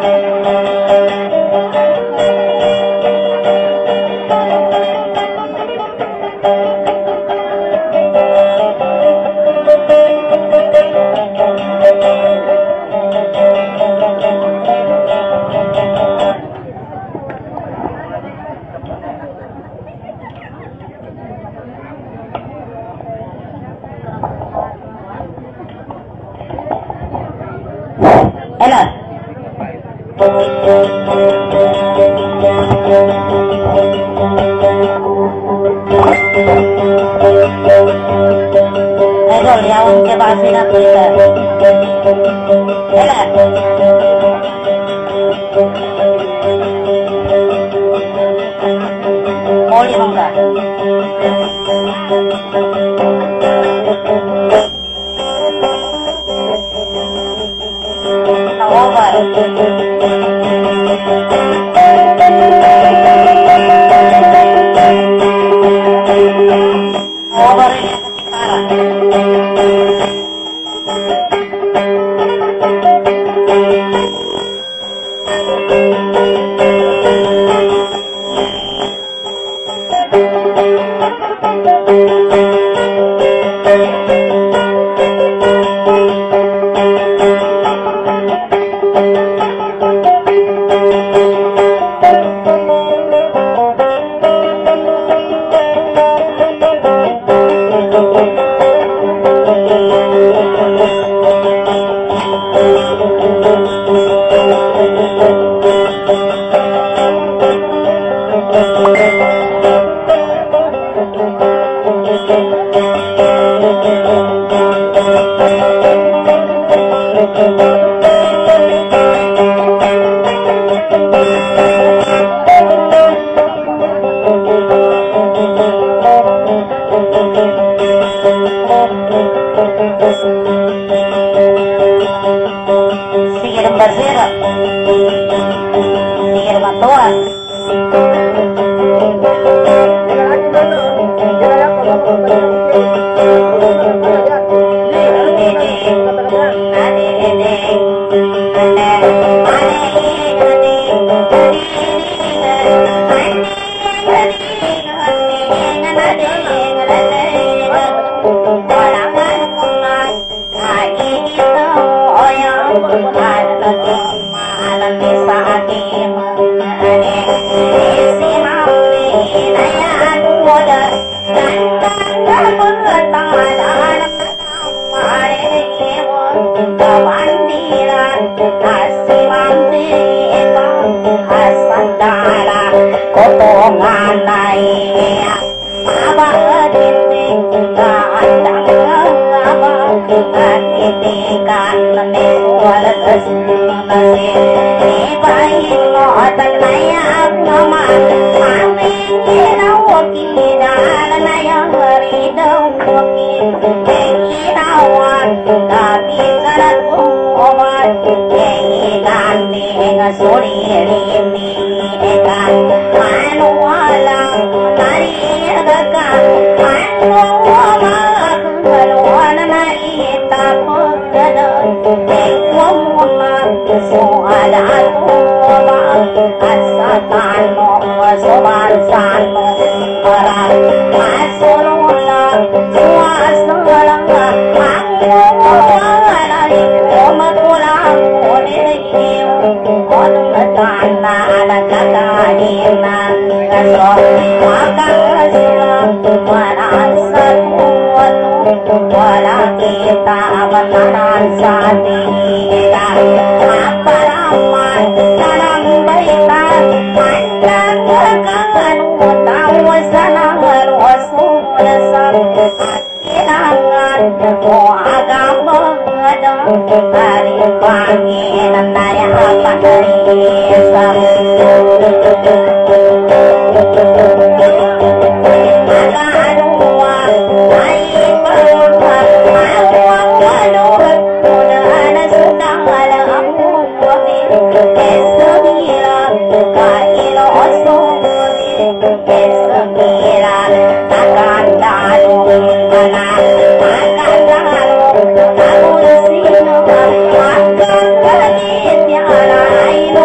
Akan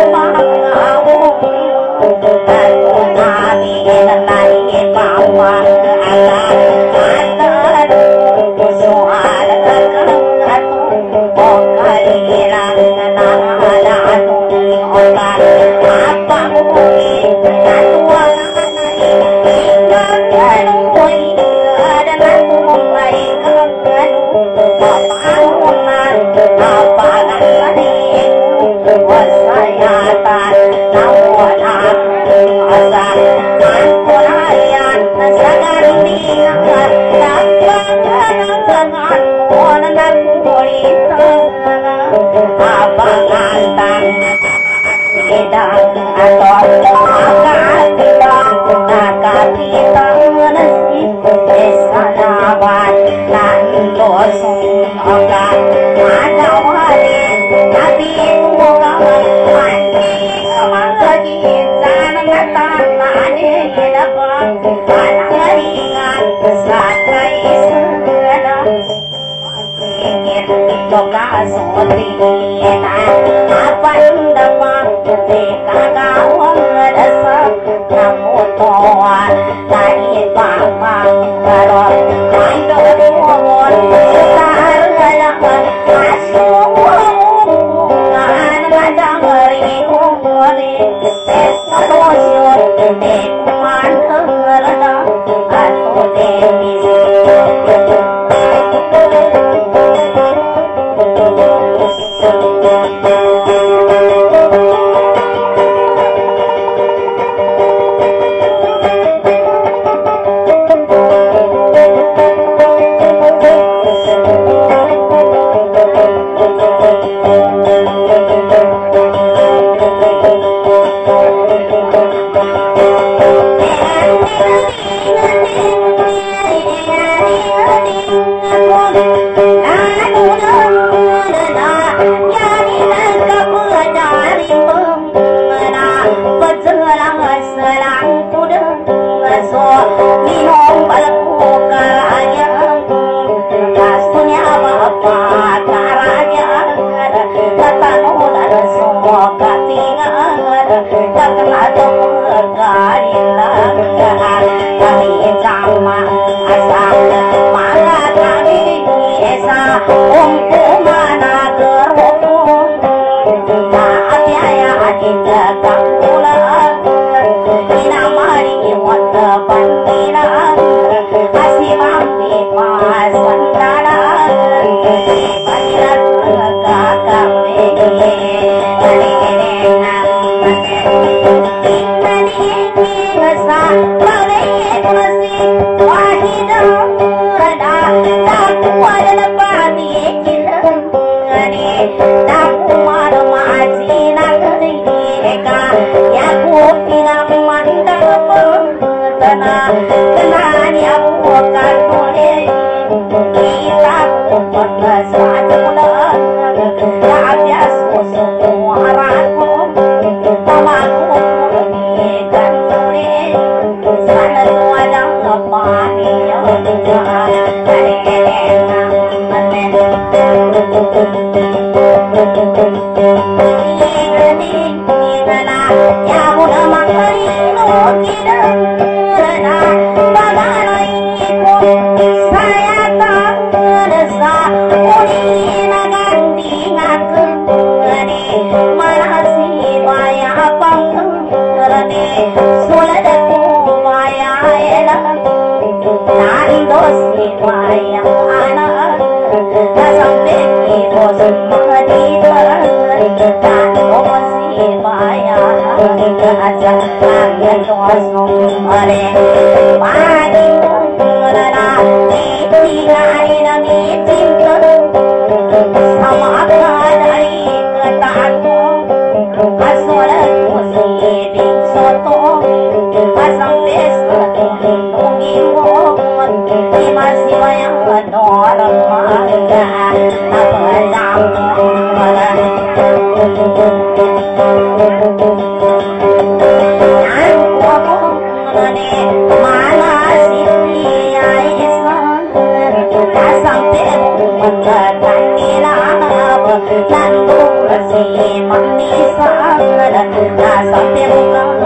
Sampai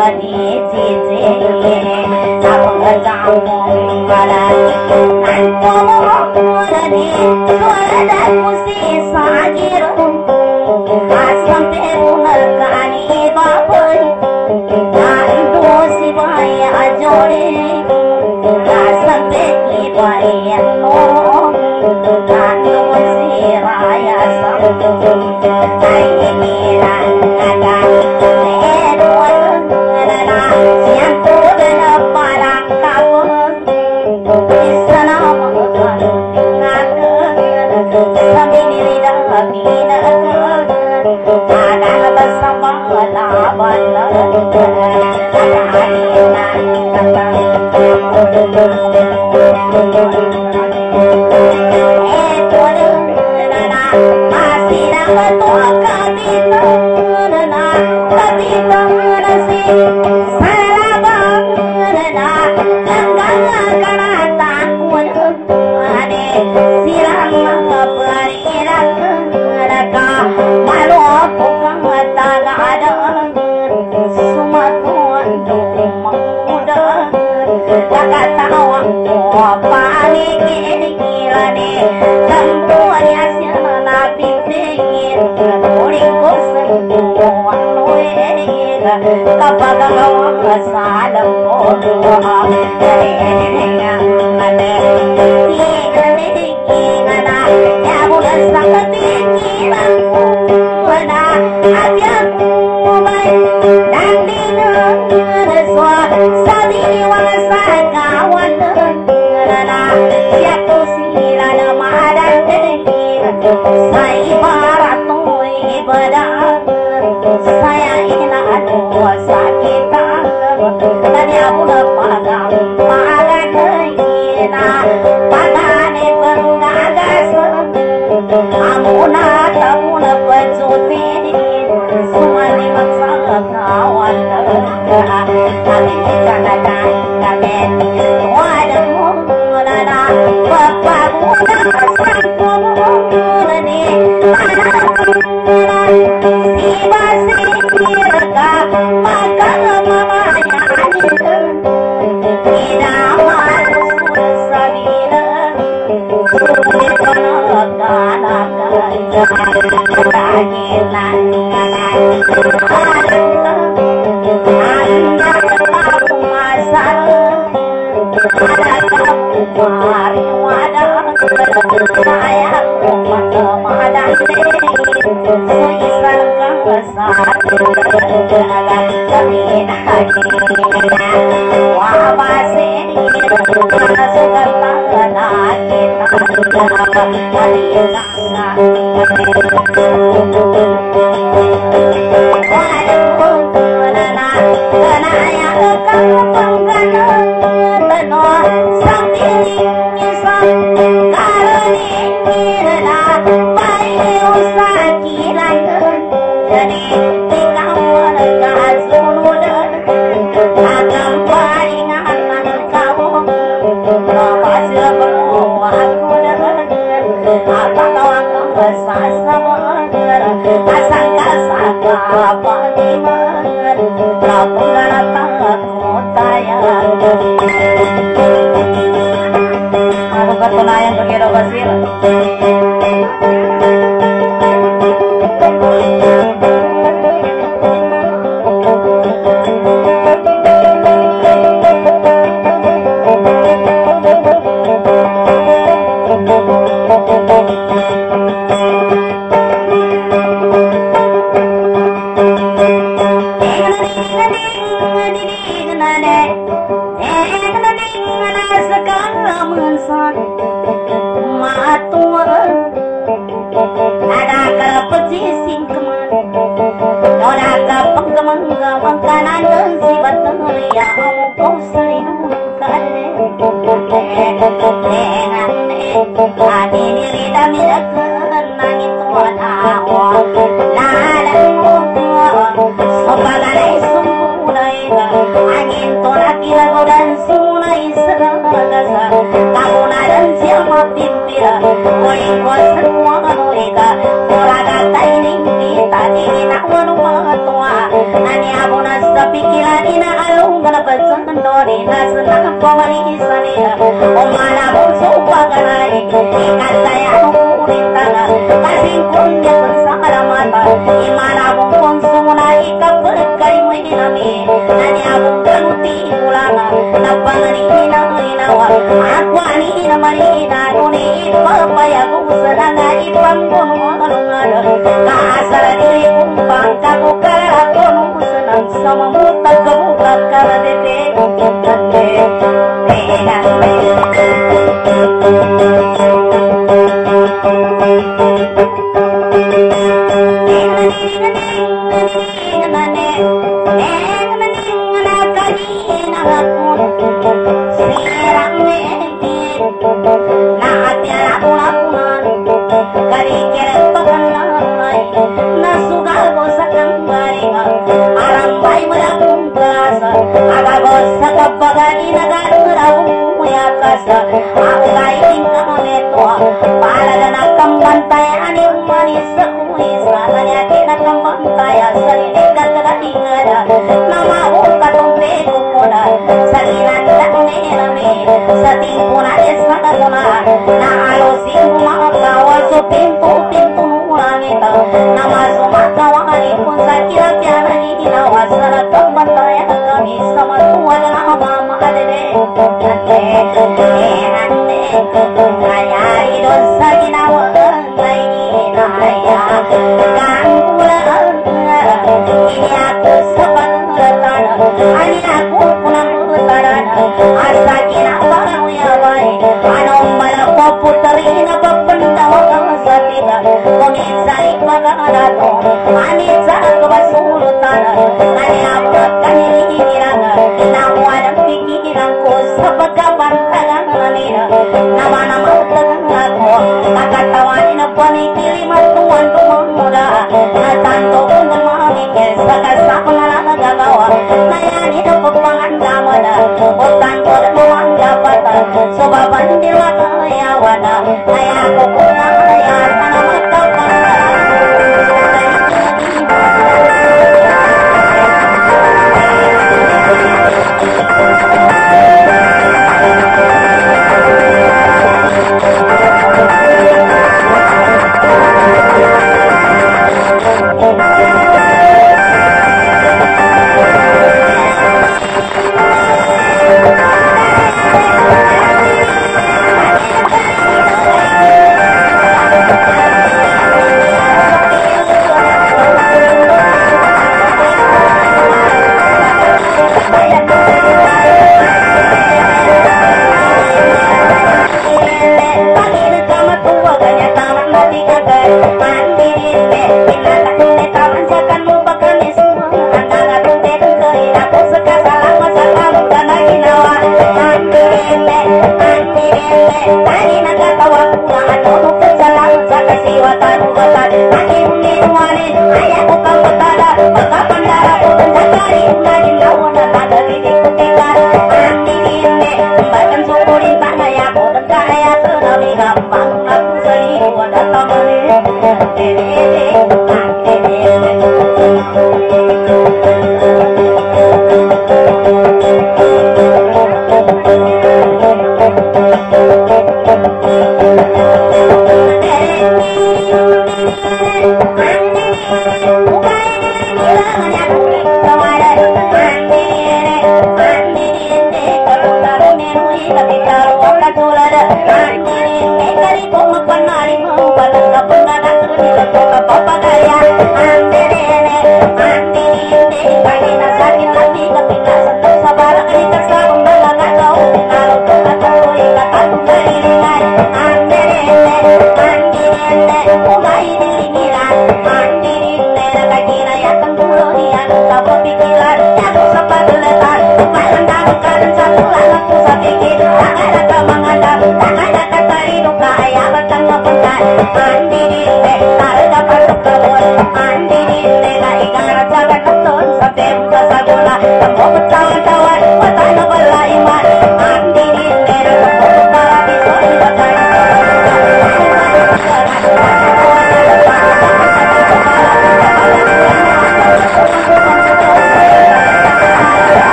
pikiran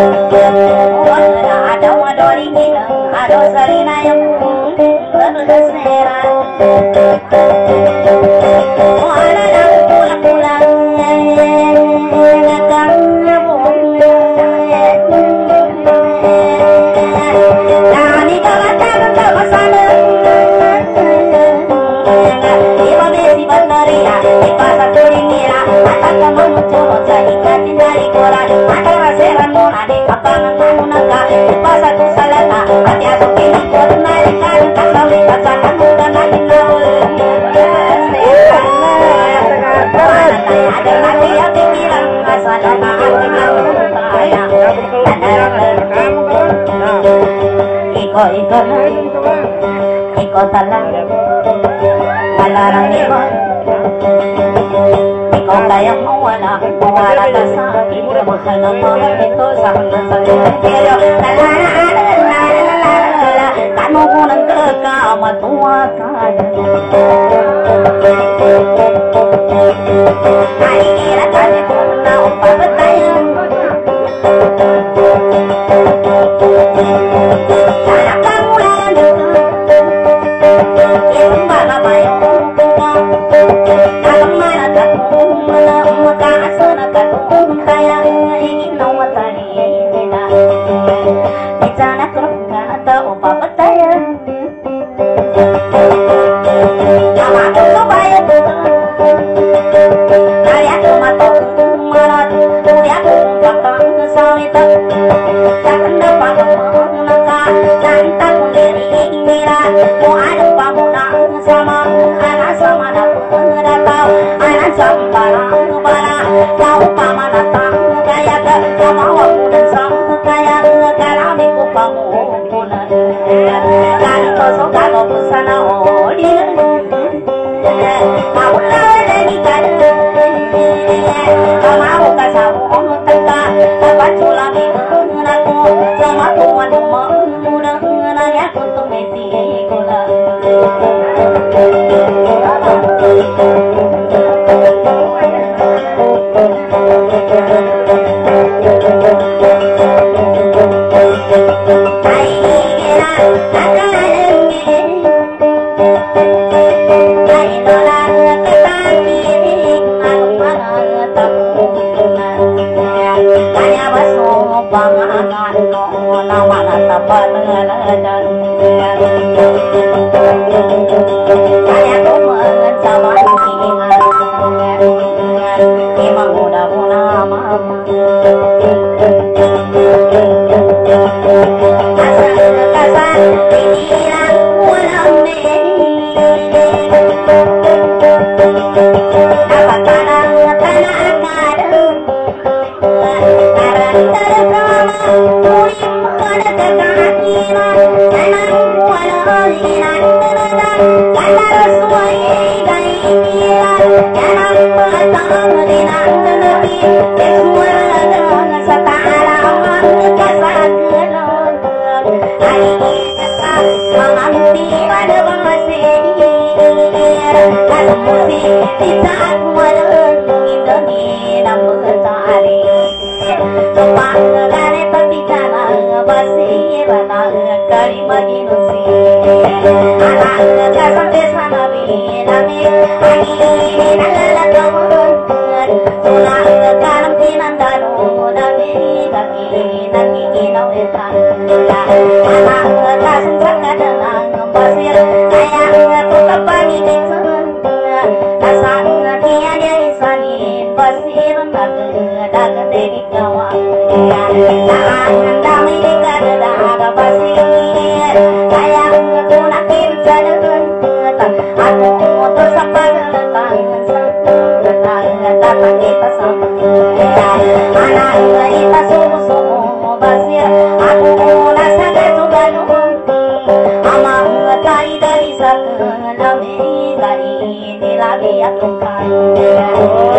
ada wadori kita ada salina yang berserat ada pulang-pulang Iko talang malarang iko iko kayang mawala ka sa akin mahal na mahal ito sa hanggang sa pero kano ko nang kakamatuwa ka ay iratani ko na upapatayan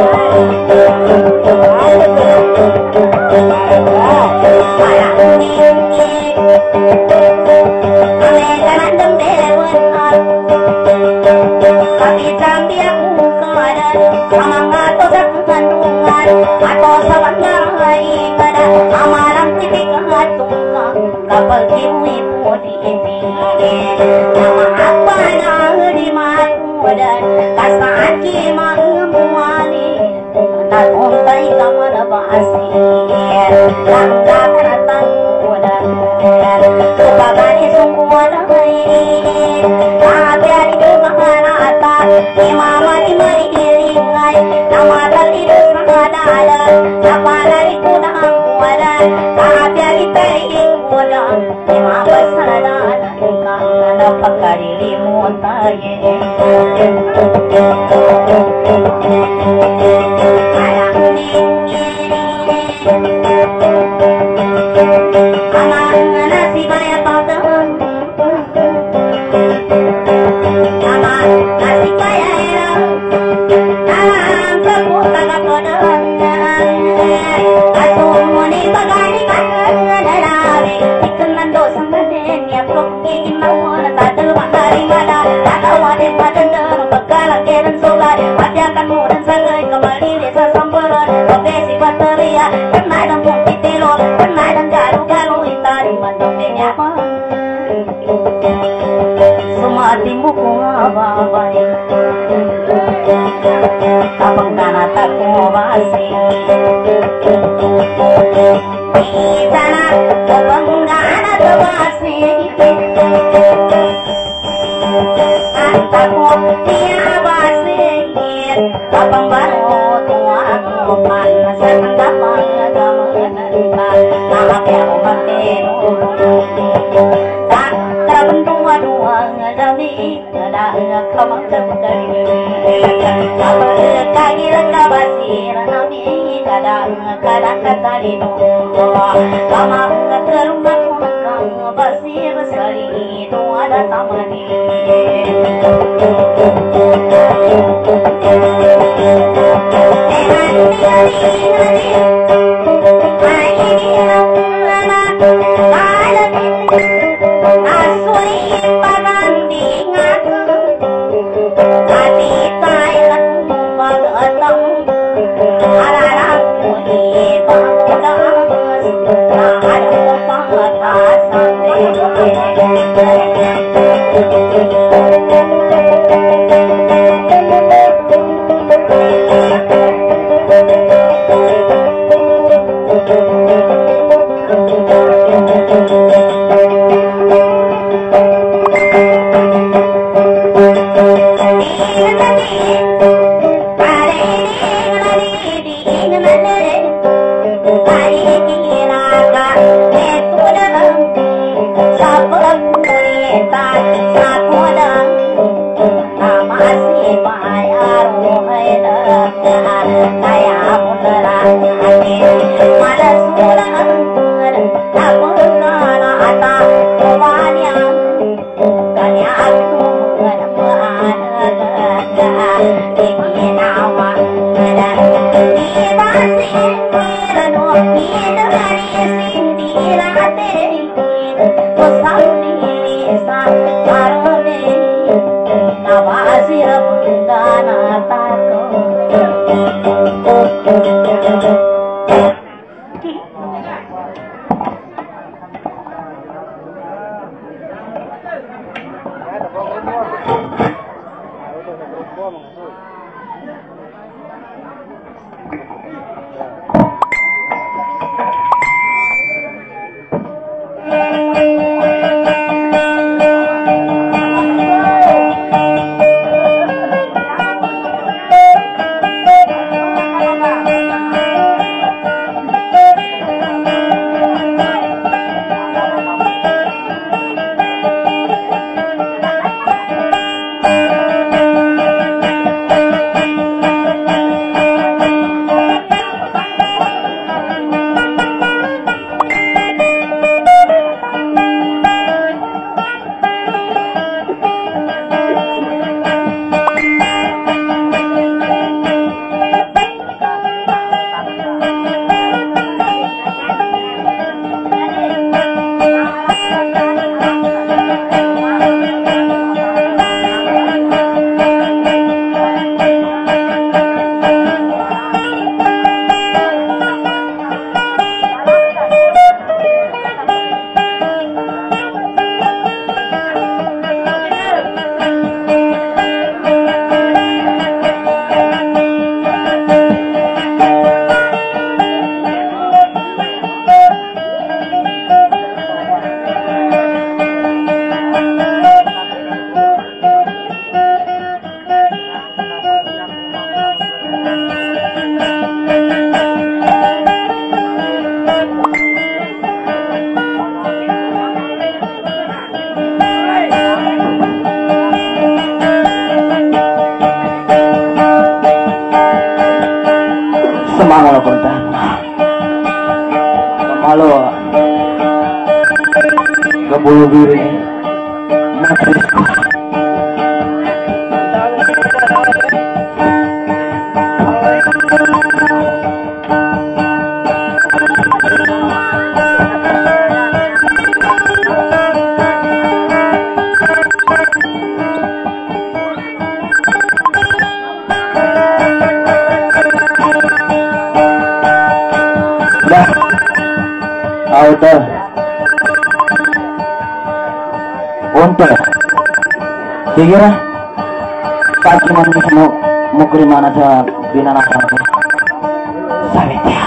Ayah kapal kiwi pudi ini nama apa nah di makudan kasaan kima muali tak untai kamar basi langgang ratan kudan subagani sungguh dai abadi kemana ata imama di mari iringai nama tali sadala napalari kudang kudan abadi tering kudan imama sadala kang napakari limuntaye Sumatimu ko babay kapag nanatag mo basi isa na kapag nanatag basi anta ko niya basi kapag baro tuwa ko man sa tandapang nagaman nakakaya ko magtinuro dua ngadami ngadang kamang damkari kapal kagil kabasir nami kadang kadang katalino kamang kerumah kang basir sari itu ada tamani ke bulu diri matrisku. Auto untuk segera pagi mandi mau ke mana sa binanatan ko Savitya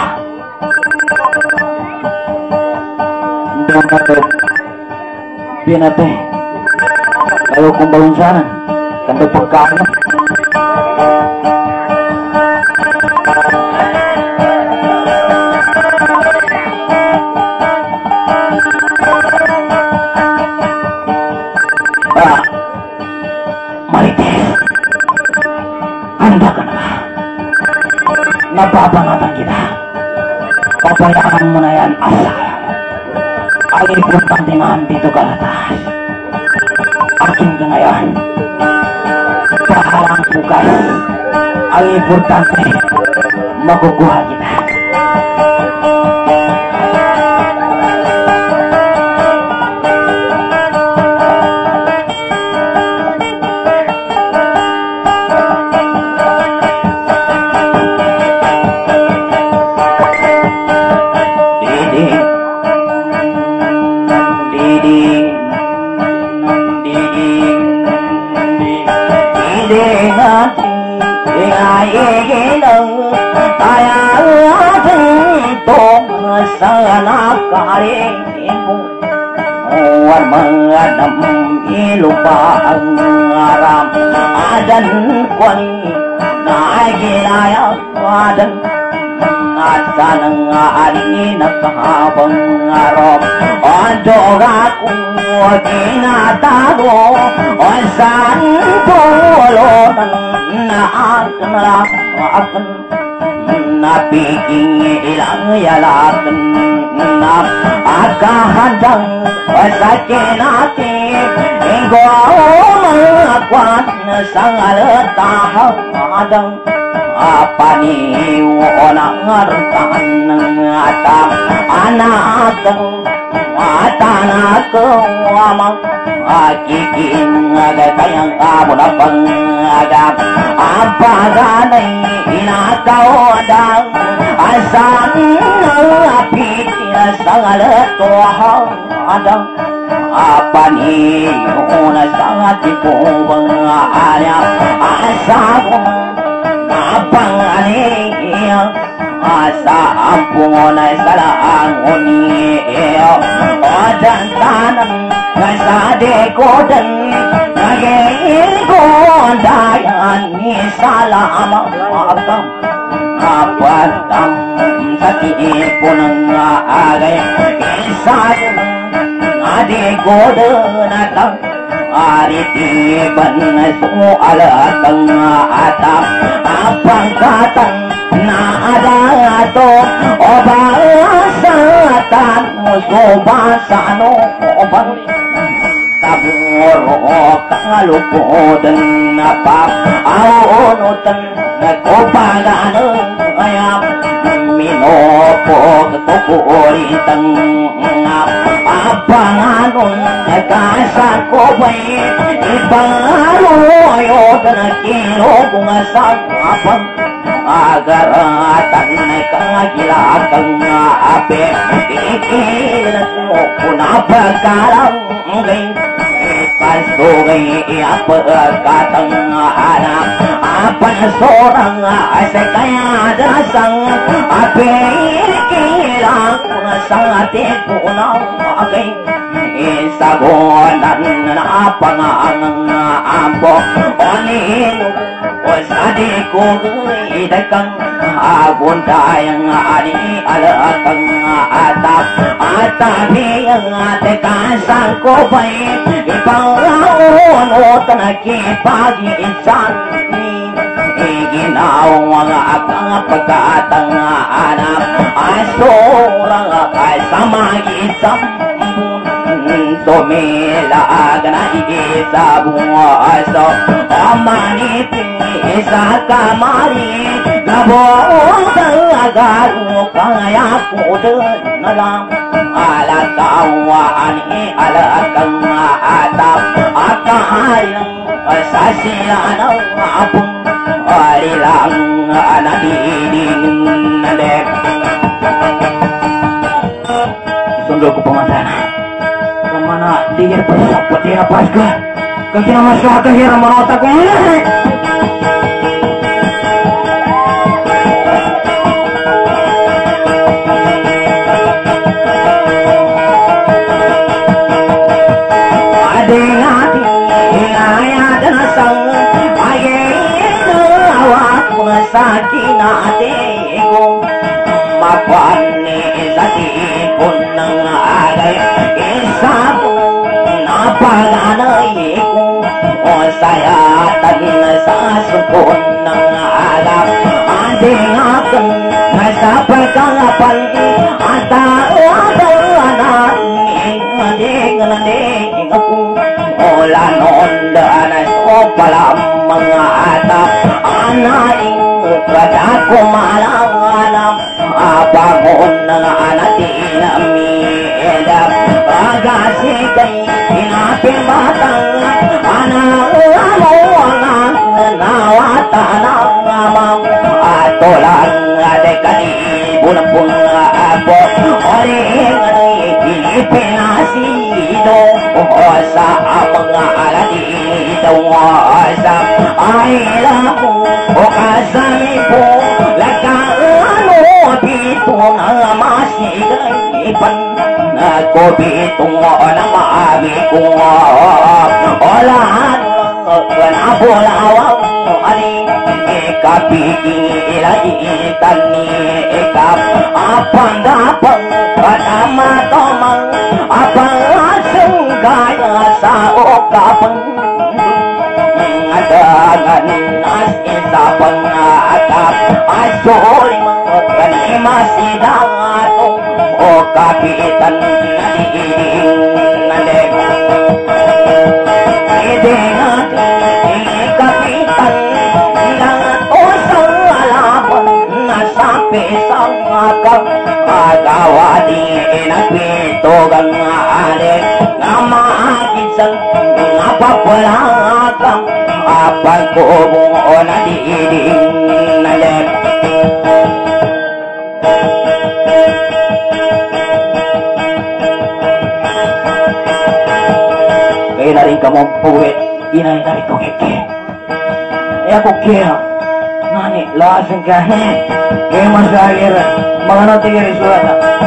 doon nato binate ayaw kong balon sana kanto pagkaan napapanatan kita pabayaan mo na yan asal ang importante man dito ka latas akin ka ngayon pahalang bukas ang importante makukuha kita sana kalimu wan mengadam ilupa ngaram adan kwani naigilaya wadan nasanang ari nakabang ngarom ojogaku ginatago osan pulutan na akan napiking ilang yalakan na akahadang sakit natin inggo mga kwat na sangalatahang adang apaniwonang ngartan ng atang anakang atanakang amang akiking agayang amo na pangagap apaganay inakawdang asan apit sangalatohang adang apaniwona sangatipong alam asabong napanganiyang asa ampun salaang uniyo odan tanang ngasadekodan nagayikodayan ni salama akam apatam sa tiipunang agay isayang adekodan atang aritiban na sualatang atap apangkatang na adato o basatan mo subasano o bang taburo kalupudan na papaunutan nagpapagano ayam minopog tupuritang abanganon nagkasakobay iparuyo na kinobong asapang agaratan kagilatang ape ikilan mo kunapagkarang pasugay apagkatang anak apansorang sa kaya dasang ape ikilan sa ating punang agay isagonan na pangangang ampo onino o sadi ko idakang agon tayang ani alatang atap atabi ang atekasang ko ba'y ipanglaon o tanakipag-iinsan iginawang mga akang pagkatang anak asurang ay sa mag-isang Sumilag na isa buwaso Amani isa kamari Labuong tagaro Kaya kudan na lang Alatawaan alakang atap Akayang sa sila ng apong Alilang nadiling nadek Sundo ko pemantana kemana dia bersaput dia pas ke kaki nama suaka hira manotak adengati ayah dan sang ayah awak sakinate ko mapane zati pun nang agay isabu napalanay ko o sayatan sa sukon ng agap ading akin nasa pagkalapan at anak ading ako ola noon daan so palang mga atap anaing kada ko malanganap abangon ng anatin amida pagasikay inapin batang anak mo ang nawata ng amam atolang adekani bunapun abo oring Pinasido sa mga aladi sa ailamu o kasami po lagano pito na masigayipan ako pito na maabi ko olahan na bulawang ani ikapiking ilaitan ni ikap apang-apang patama-tomang apang-asang gaya sa okapang adangan as isa pang-atap asoli mga masidang atong o kapitan na diiling nalek ideng ating kapitan ng osang alaman na sa pisang akang agawadi inapitogang alik nga maagisang napapalakang apagkubong o nadiiding nalek kaya na rin ka mong puwit inay na rin ko kike e ako kaya nani lasang kahe kaya masahir mga natigay sulat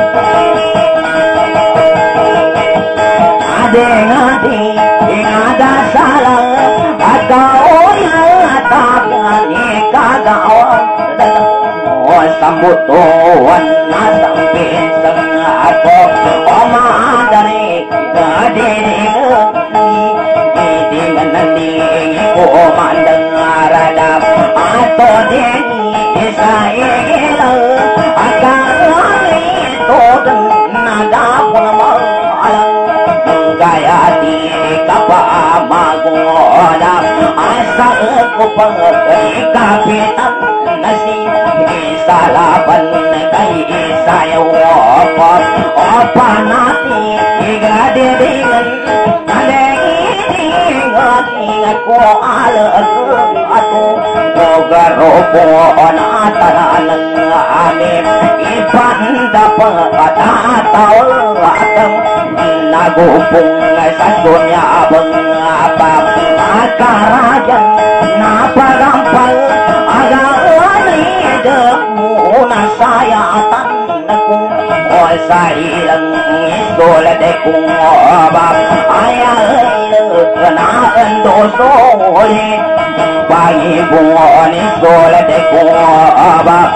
adeng-ati ingada salang at kaoyan at apian ikagawan o sambutuan na sampisang ako o maadari kadinig hindi man nanding ko mandang aradap ato din isa igilang at karami ito nagapo naman alang gaya di kapamagoda asa ko pang kapitan na si isalaban kay isayaw o panati igadidingan nalaitingat ingat ko alag ato garopo na taranang amin ipandapat atataw atang nagupong sa sunyabang apap akarayan napagampal agawanidap muna sayatan ako o sa ilang isolad kong obap ayay na endosoli pangibungon isolad kong obap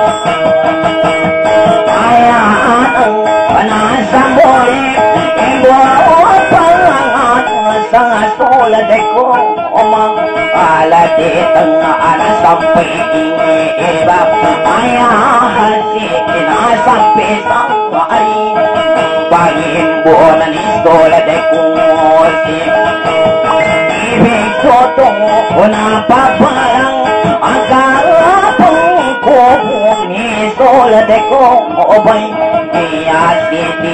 ayaan ang panasamboli sa solad ko omang alatitang anasampi iba ayahan si kinasampi sa ari pangimbunan iskola de kusi ibig sotong napaparang agarapang kong iskola de kong obay siti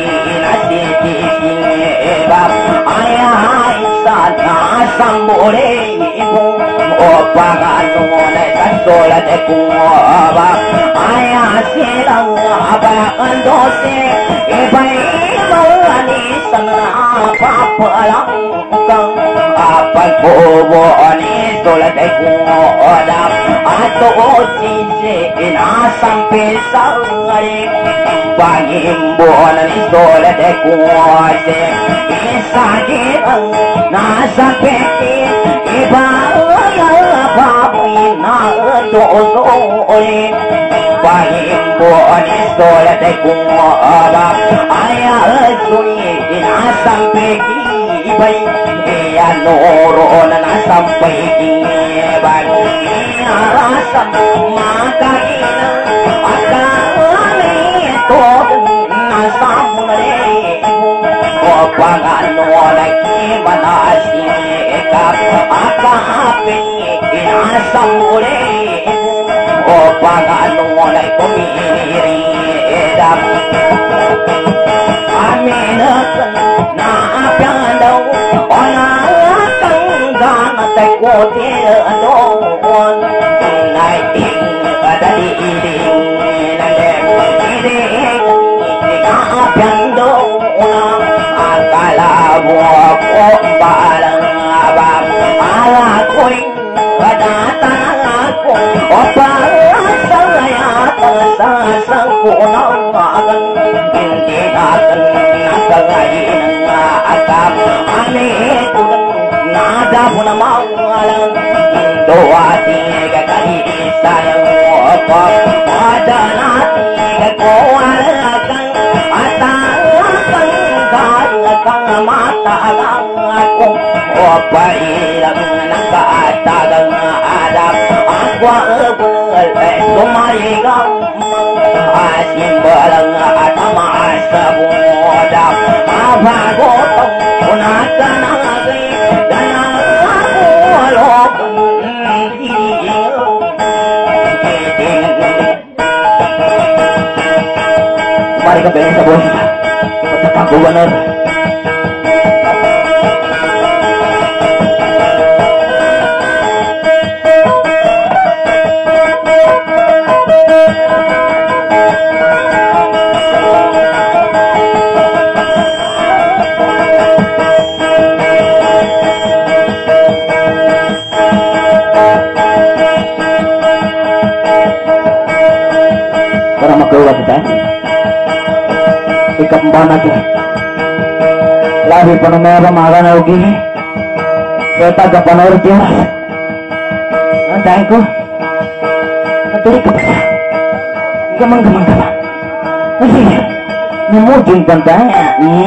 singeba ay sana sambore ibong panganunay kasola de kumoba ay silang abakandose iba'y mawanisan na papalang kang pagbubo ni sola de kumoda ato sisi inasampisang pangimbuan ni sola de kuwase isagirang nasa peki ibang papi na tutuloy pangimbuan ni sola de kuwaba ay suni inasang peki ibay iyanoro na nasang peki ibang iyarasang makainang panganolaki manasika akapin inasambule o panganolay kumiridam aminakan na apyandaw o nakakang ganatay kutir anoon naiting kadaliiling nandeng apyandaw kalabo ko balang abang alako'y kadatang ako o pasasang ko ng agang hindi natin nakagayin ng agam anito nada po na mangalang doating kakaisayang mo ada natin kakawalang kang matagang ako o pailang nakaatagang adap ako abul sumaligang asimbalang at maasabudap mabagotong unasan ang agay ganang ako alokong mari ka sa boses pagkakagubanar ikambana ke labi panumera magana ugi seta gapanor tiwas nantai ko naturi ka pa gamang kasi namujing pantaya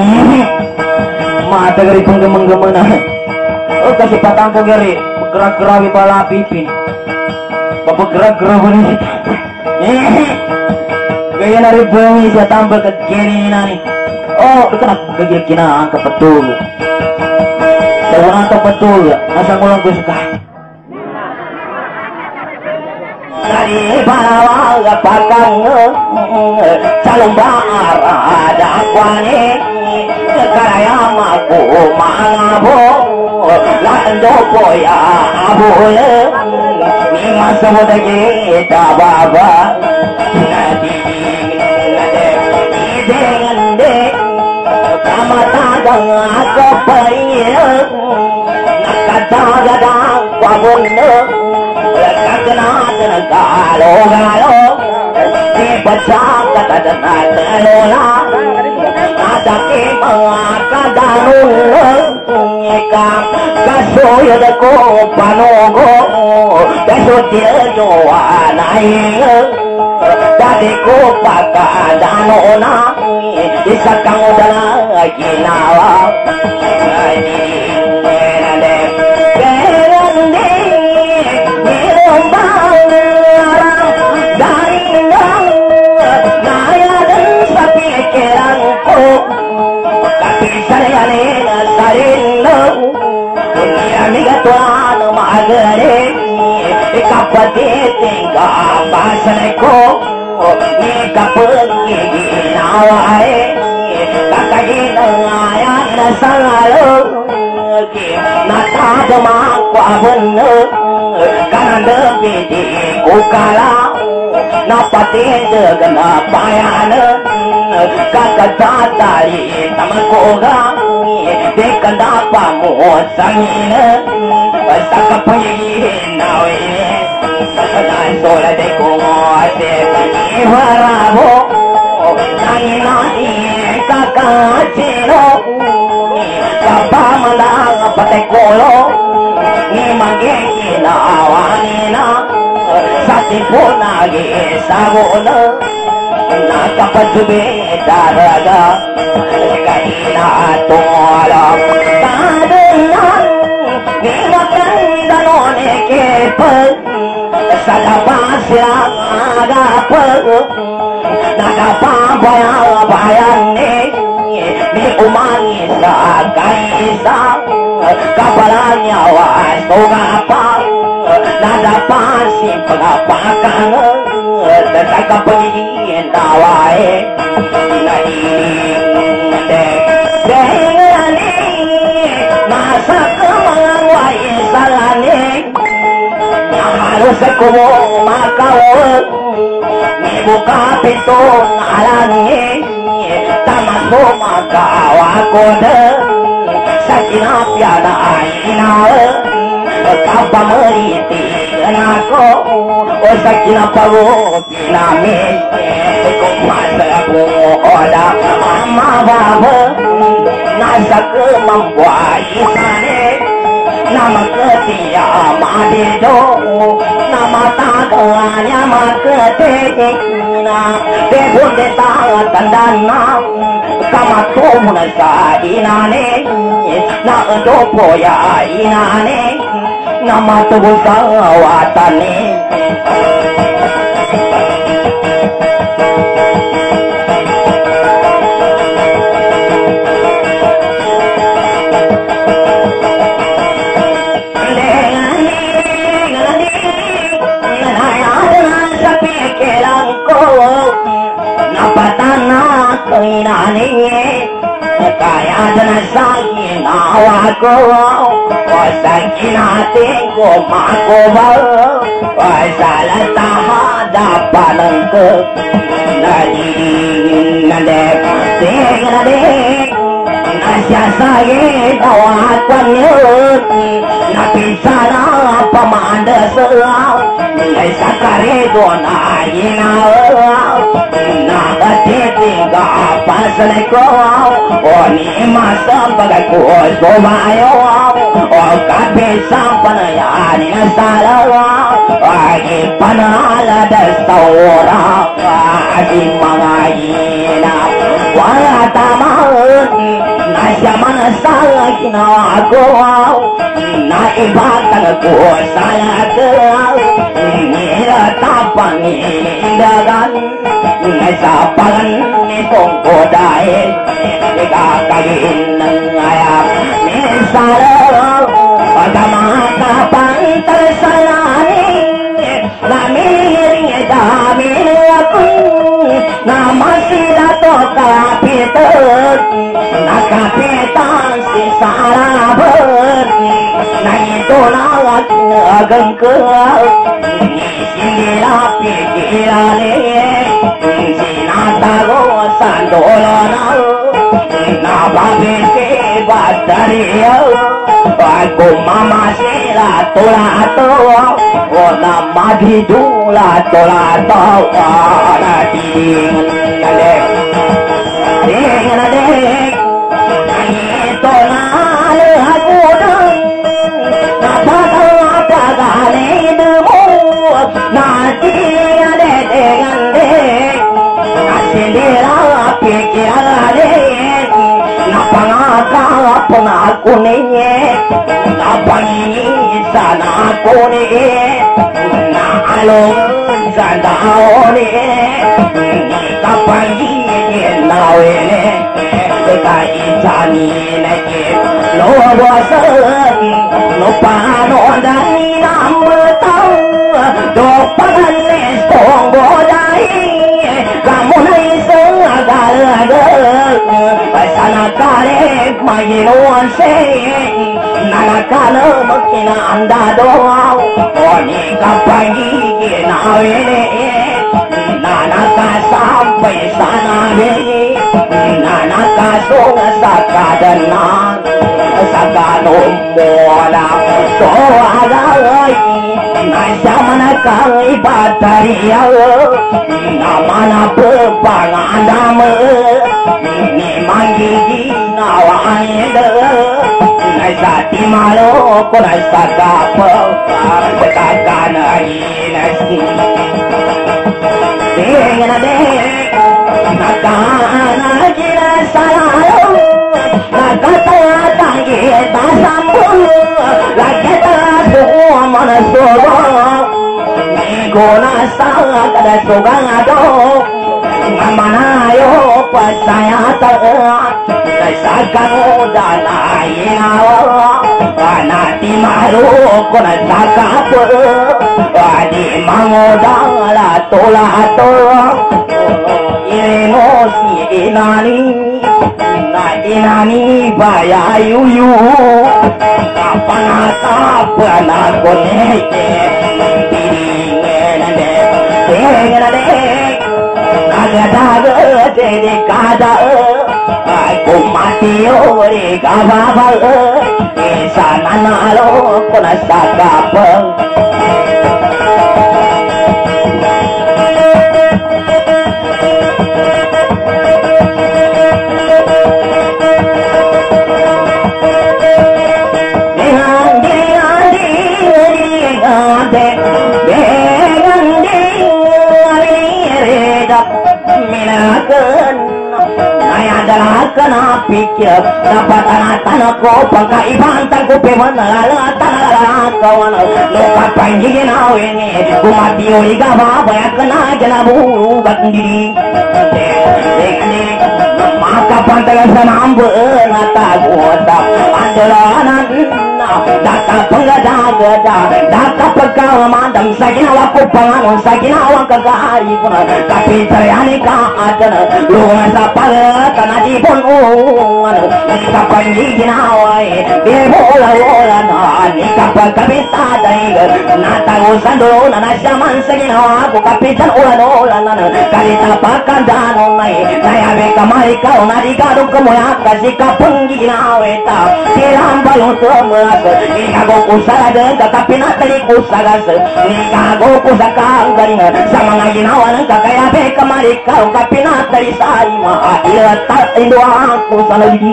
mata gari pang gamang na o kasi patang ko gari paggerak-gerawi pala pipin papaggerak-gerak ko rin gaya na rin po yung isa tambal ka kini nani oh ito na gagil kinaan ka patul sa wala ito patul nasa ngulang ko suka dari parawag patang salong barada kwani karayama ko mangabo lando po ya abole ni masamo da kita baba matagang ako pa'y nakatagadang pabuno nagkaganatan ang galo-galo di bansang katadanatalona atake mga kadarulong ikang kasuyod ako panugo kasutiyo anay dati ko pagkadano na isa kang udala ginawa pero hindi mayroon bang dahil lang nayalan sa pikiran ko gede kapati tinggal basaneko ni kapagi ginawae kakagina ngayan na sangalo natadama kwa bener karena bidi kukala napati degana bayana kakak tatali tamakoga dekanda pamu sangina saka pangin nawe dan sola de kumase iwarabo nangina ni kakak cino kapamala patekolo ni mageki na awanina sati punagi sabona nakapasube daraga kaina tola tadunan ni makandalone kepe sadapasya agape nakapabaya bayane ni umani sa kaisa kapalanya wasogapa nadapasin pagapakan tetaka pagiging tawae nahihingde nasa kamangway salane nahalos ako makawag ni buka pitong alangi tamas mo magawa ko na sa kinapya na inaw kapamaritigan ako o sa kinapago pinamin kung masaya ko na amababa nasa kumangway sane na magkatiya madito na matagaanya magkatik na debunde tangan na kamato mo na sa inane na adopo ya inane na matubo sa watane napatana kainane kaya na sakin awako wasakin natin ko makoba wasalataha dapanan ko nadek nadek nasya sakin awakwan yun napisana pamanda sa ay sakaredo na ginawa nakatiting kapasanay ko o ni masang pagko sumayo o kapisang panayani na salawa ay ipanalada sa oras ay mga hinap wala tamaan nasya manasala ginawa ko naibatan ko sa lagaw nilatapang inindagan naisapagan nitong kodahin ikakagin ng ayap minsalaw pagkamatapang talasalanin namiring dami akong namasila to kapitan nakapitan si Sarabot na ito lang at nagang ko hindi na pigilanin sinatago sa dulo na napabisi batariyo pag kumamasila tulato o na magidula tulato na tingalig tingalig ito na lagunan napagagagalin mo natingalig nasindira pikilalig napangakapon ako ninye napangingisa na ako niye naalong sa dao niye kapangingin na wene kaitani na kip lobasan no paano dani betau do paganes tonggo dai lamun segala sana kare mayiruan se nana kala makina anda doa oni kapagi nawe nana ka sampai sana be nana ka songa sakadana sakado mola so agai nasamana kai bataria namana pepangandam ni manggigi nawaida naisati malo ko naisagapa kakana inasi dengana de nakana jira salalo nakata tangi tasambul laketa semua manasolo gona salah kada sugado mana yo pasaya ta sakan dana inawa anati maru kona sakap adi mangodala tola to ino si inani baya yuyu kapanata pana koneke Daga jadi kada aku mati ori kababa sana nalo kona sakap kena pikir dapat tanah ko pangkai bantar ko pemanala tanah kawan luka panjigin awene kumati ori gaba baya kena janabu batndiri maka pantaga sanambu nata gota andalanan daka penggada daka pegawai mandam sakina waku panganon sakina wakagari tapi cariani ka adana lu sapal tanah di pon kapan ginawa bola na kapan kapita dai nata usan dulu na siaman sakina aku kapitan ulan kalita pakandano nai saya be kamari kau nadi garu kemoya kasih kapeng ginawa ta tiram balong semua ikago kusara de kapina tadi kusagas ikago kusakang garing sama ngaginawa nang kakaya be kamari kau kapina tadi sari ma ila tak indo aku salagi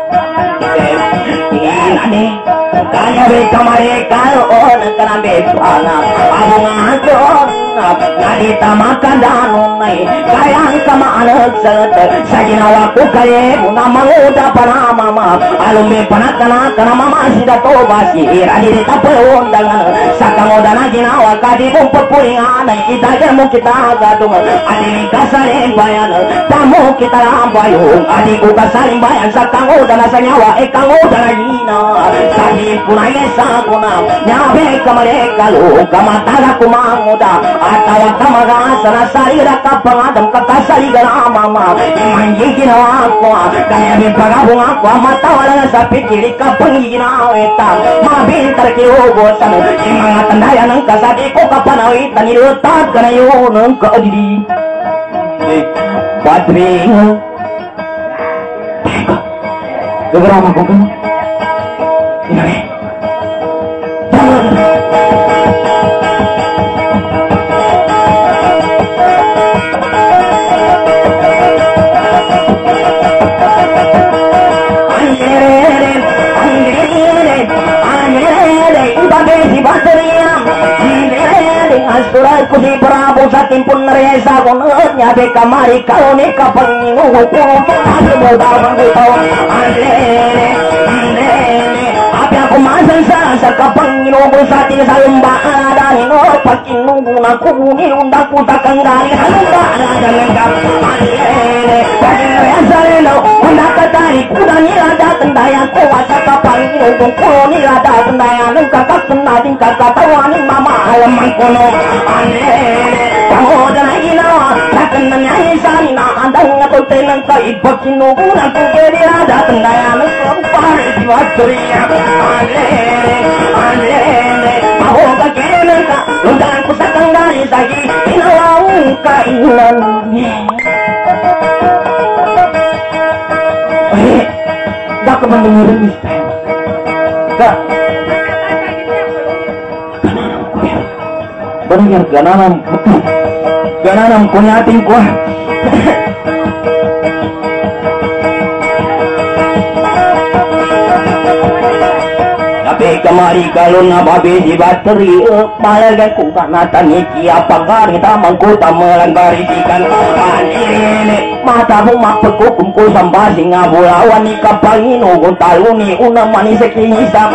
ini kaya be kamari kau on kana be pana abungan nadi tamakan danunai kayang kama anak set saginawa ku kaye nama udah pana mama alumbe panakana kana mama sida tobasi iradi tape undangan sakang udana ginawa kadi bumput puringan kita jamu kita gadung adi kasaling bayan tamu kita lambayung adi ku kasaling bayan sakang udana sanyawa ekang udana gina kadi punai sakuna nyabe kamare kalu kamatala kumanguda atau tamaga sarasari raka pangadam kakasari gara mama manjigin aku kaya be pagabung aku mata wala sa pikiri ka pangigina eta mabintar ki ogosan mga tandaya ng kasadi ko kapanawi tanilutad kana yun ng kaadili patring gegerama ko kan ini surat kusi Prabu satimpun resa kunutnya be kamari kau ni kapanginu hukum kita muda mengutau andene apa aku masang sa kapanginu busatin salumba ada nino pakin nunggu naku ni undaku takang dari salumba ada lengkap andene pakin resa lelo undak katari kuda ni ada tendaya kuasa kapanginu kuku ni ada tendaya nengkak kenading kakatawan mama halaman kono ane pangodan inawa nakan nyanyi sani na andang ngato tenang ka ibakin nubunan ku gede ada tendayan sempar diwatria ane mau kakenan ka lundan ku sakang dari sagi inawang kainan dak kemendengaran mistain dak benar gananam kunyating kuah tapi kemari kalau nababe di bateri malagan ku kanatan iki apa kari tamangku tamelan bari ikan anine mata rumah pekukum ku sambasi ngabulawan ni kapangin ugun taluni una manis kinisam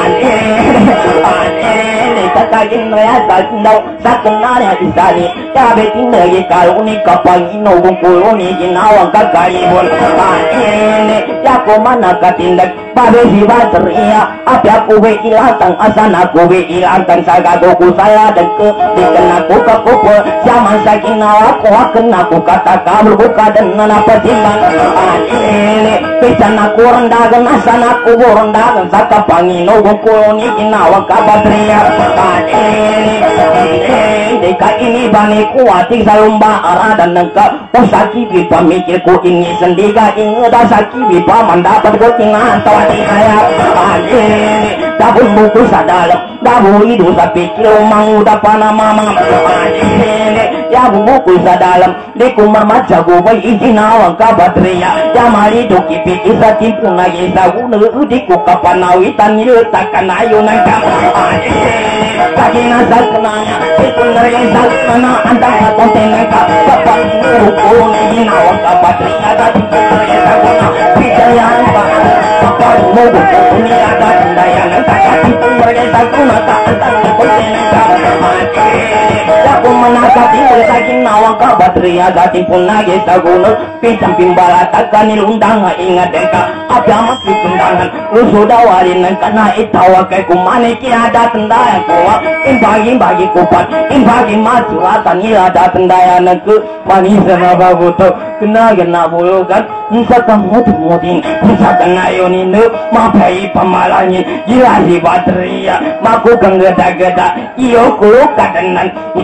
anine kakagin raya sakndau saknanya isani kabe tinagi kaluni kapangin ugun kuluni ginawang kakaribun anine yako mana katindak babe si bateria api aku be ilantang asana aku be ilantang sagagoku saya deke dikenaku kekupu zaman sakinawa aku akenaku kata kabel buka dan apa simbang anine pisan aku rendagan asana aku rendagan saka pangino gungkuloni kinawa kabatria anine deka ini bani kuating salumba aradan nengka usaki bipa mikirku ini sendiga ingeda saki bipa mendapat kutingan tawati saya anine dabun buku sadalam dabu hidu sapi kilo mau dapana mama anine ya buku sadalam deku mermaja gue izin awang kabatria jamali doki pikir satimpu nagi saguna udiku kapanawi tani letakkan ayo nangkam anine kaki nasal kenanya itu nereng salkana antara konten nangkap kapan buku nagi awang kabatria satimpu nagi saguna pijayan kapan buku ini ada tendayan sakati mereka saguna tak antara konten nangkap aku menakati saking nawang kabatria satimpu nagi saguna pincam pimbala takkan ilundang ingat deka apa amat ditundangan lu sudah warin kena itawa ke kumane ki ada tendayan kuwa bagi kupat bagi masuratan ada tendayan ke manis na baguto kena bulukan misalkan mutin misalkan ayonin mapai pamalanyin gila si bateria maku geda iyo kulu kadenan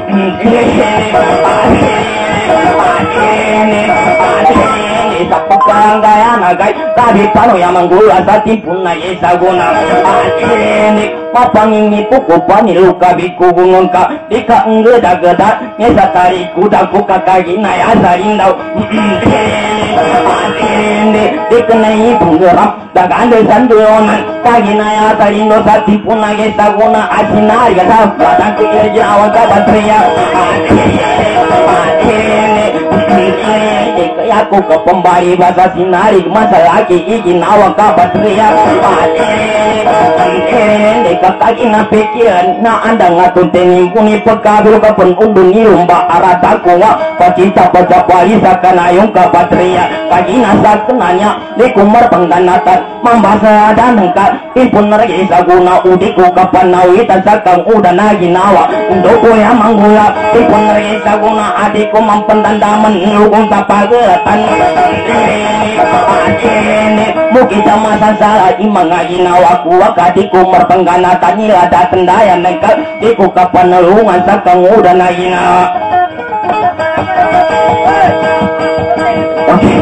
sapukang gaya nagai tapi pano yang menggula satipun na yesaguna anine mapangini pukupani luka biku gungonka dika enggeda nyesatari kuda kuka kagi na yasarindau anine dikenai punggeram dagang desan duyonan kagi na yasarindo satipun na yesaguna asinari kata kadang kiri awang kabatria aku ke pembari bahasa sinari masa lagi izin awak kabatria deka kaki na pikiran na anda ngatun tenimpuni pekabil ke penundung ilumba arataku wa pacita pacapali sakanayong kabatria kaki na sakenanya dikumar pengganatan membasa dan nengka impun regi saguna udiku kapanawi tasakang udah naginawa undoko yang manggula impun regi saguna adiku mempendandaman lukung tapagetan anine mungkin sama salah imang aginawa kuwa kadiku merpengganatan nilada tendayan nengka diku kapanelungan sakang udah naginawa oke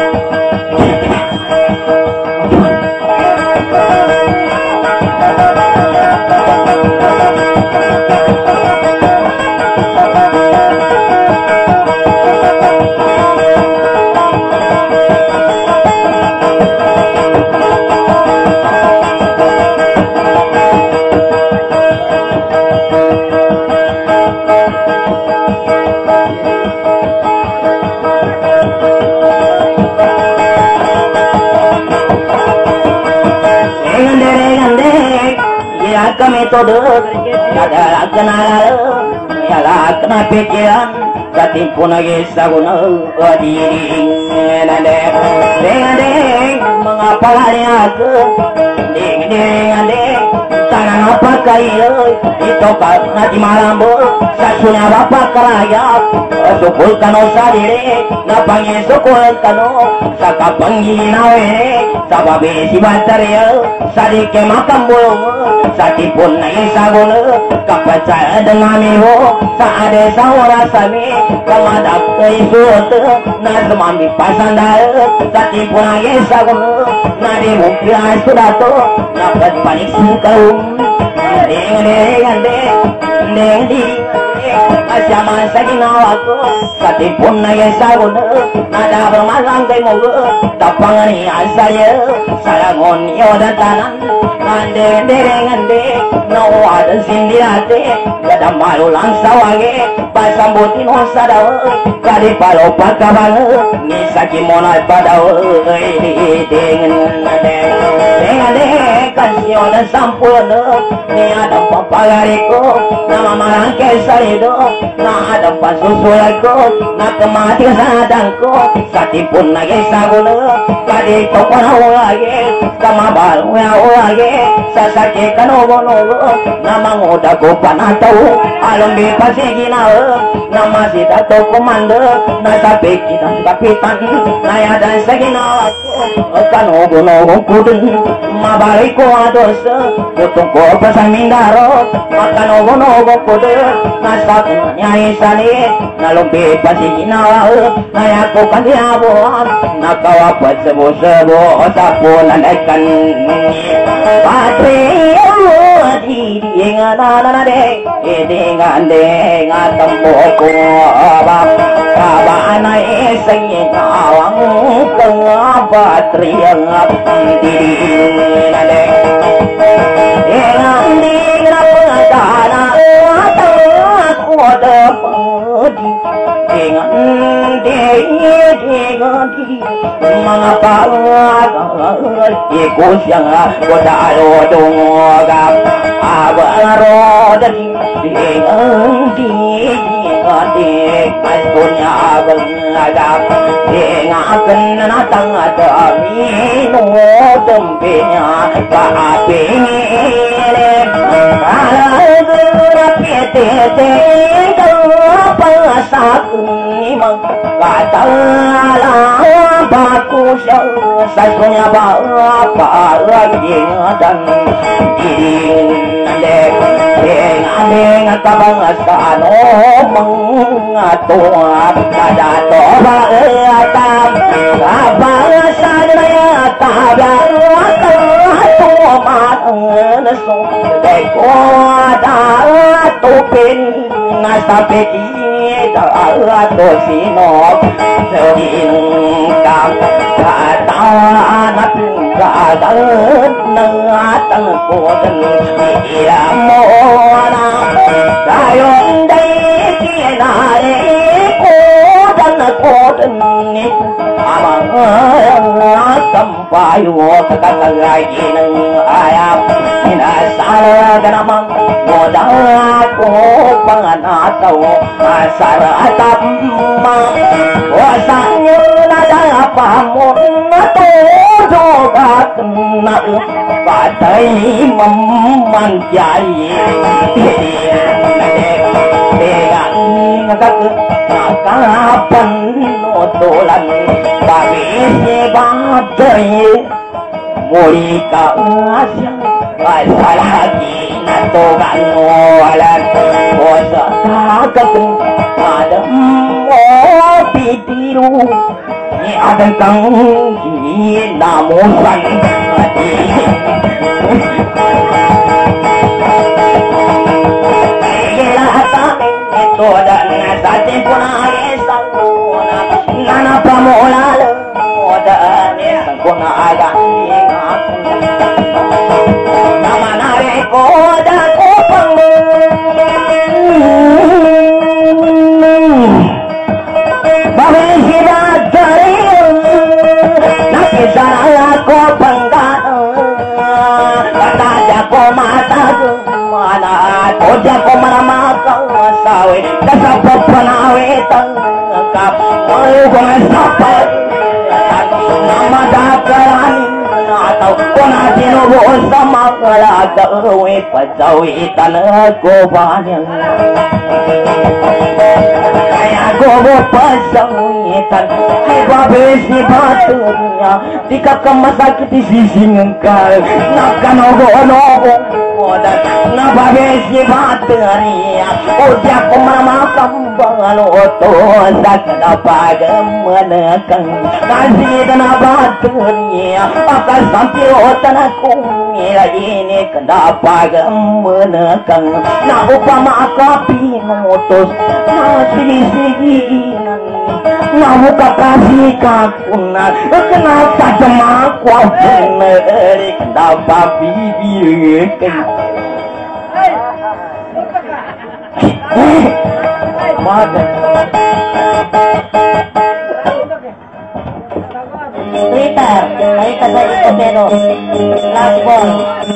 metode ada kenal ya kena pikiran satimpu nage saguna diri nade mengapa lari aku ding tangan apa kaya itu karena di malam sasunya bapak kerayap sukul kano sadire napangi sukul kano saka panggil nawe sababe si batarya sadike makam bulung satipun na isagun kapacaya dengan miho saade sahora sami kamadak isut na semambi pasandal satipun na isagun na di mukya sudato napat panik sukaum deng Asyaman sa ginawa ko satipun na isagun nada bermalang kay mo tapangan ni asaya sarangon yo datanan ngande nawadan sindirate gada malu lang sawage pasambutin ho sadaw kadi palo pagkabang ni sakimona padaw dengan kasih dan sampun ni ada papagari ko nama marang kesarido na ada pasusul ko na kemati sadang ko satipun na isagun kadi tokona ulage sama balu ya ulage sasake kanobono nama ngoda ko panatau alam be pasigina nama sida to komando na sape kita kapitan na ya dan sagina ko kanobono kudun mabalik ko ados utong ko pasamindaro makanobono kudu nasak nyai sani nalumbi pasigina na ya ko kandiabo nakawapat sebo-sebo sapun anaikan patri di ngana de dengan de ngatembo ko ba ba anai sing awang patri ngap di nade dengan di ngana ko da podi dengan di mengapa ikut yang koda dong abaro dari di punya agak dengan natang ada minum tempenya kape sasunya bapak lagi dan dengan kabangsan mengatur pada toba atam kabangsan ya tabang nesu dekoda tupin nasape kita atau sinop sedingkap kata anak gagal nengatang koden ia mona dayon dai kinare koden ni amang sampayu kakagai nang ayam inasal ganamang modal ko panganataw asar atap ma wasanyo nada pamon to jogat na patay mamanjay nakapan notolan babisi batay muli ka asya asalagi natogan walan kosa kagagin madam mo pitiru ni adang kang namusan ito dan sa tempo na isang muna nana pamulala dan isang kuna agang nama nare ko dan upang bahwa hidup dari nakisara ko panggaan kata ko mata mana koja ko maramakaw sawe kasapa panawe tangkap ko masapa nama dakarani atau Ponatino buon sama kalaga uwi pacawi tanah kobanyan Kaya gobo pasawitan Ibabes ni batunya Tika kemasak di sisi ngengkal Nakanogo-nogo dan nababes ni batunya Udia kumama kambangan oto Sakadapag menekang Kasih tanah batunya Akan sampai otan aku Mila ini kedapag menekang Na upama kapi mutus Masih-siginan Namu kakasih kakunan Kenapa jemaah bener Kenapa bibir Twitter, ahí está el pero Blackboard.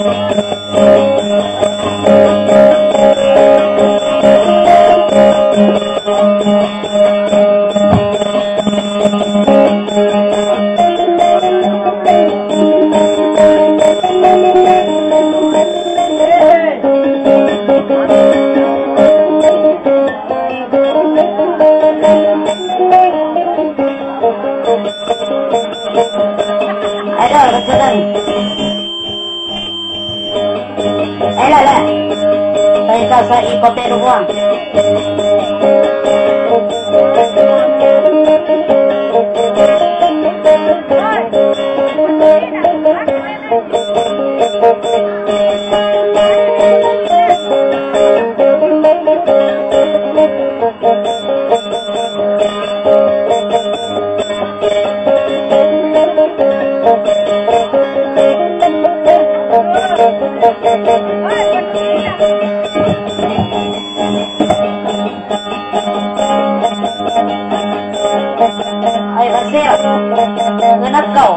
Sa ikopero ko ay Basir, ganap kau.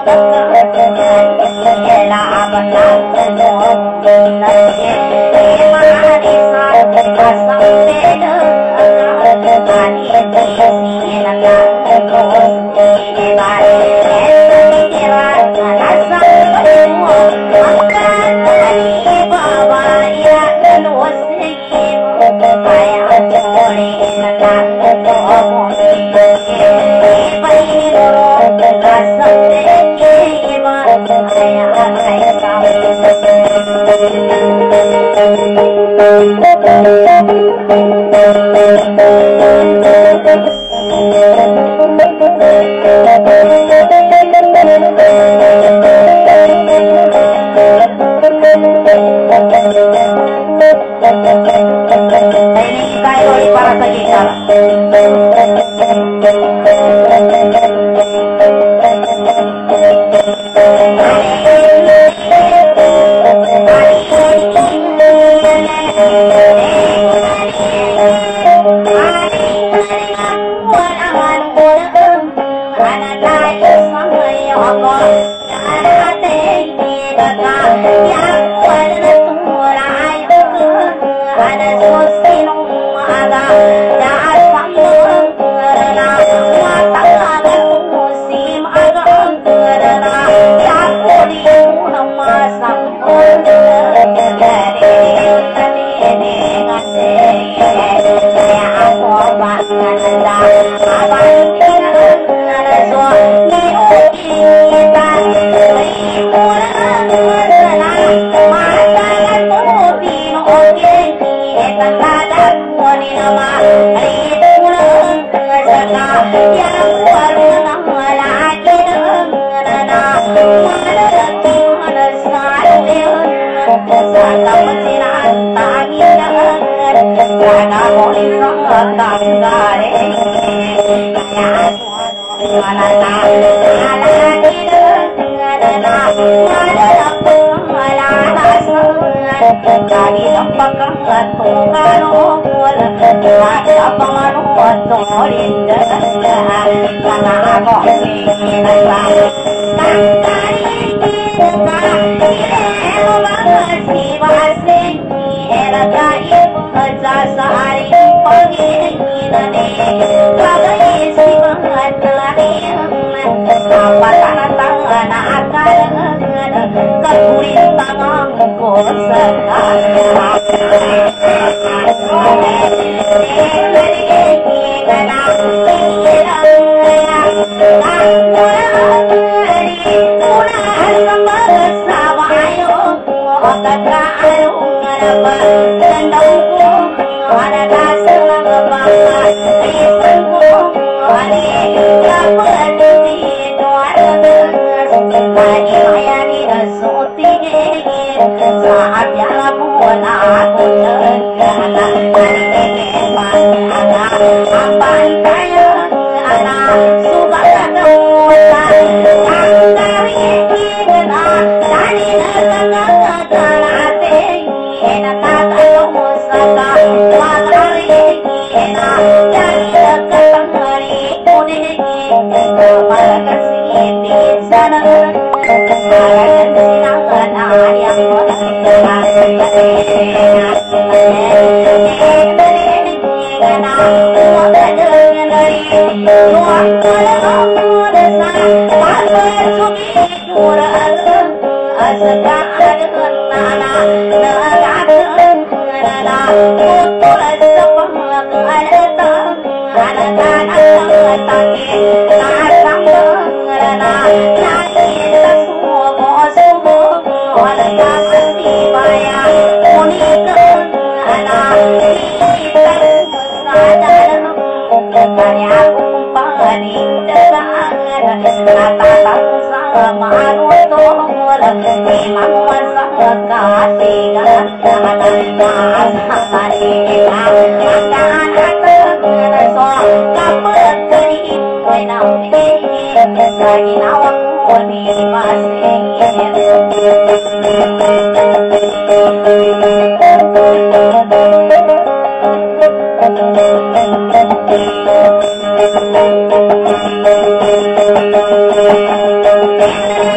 Thank you.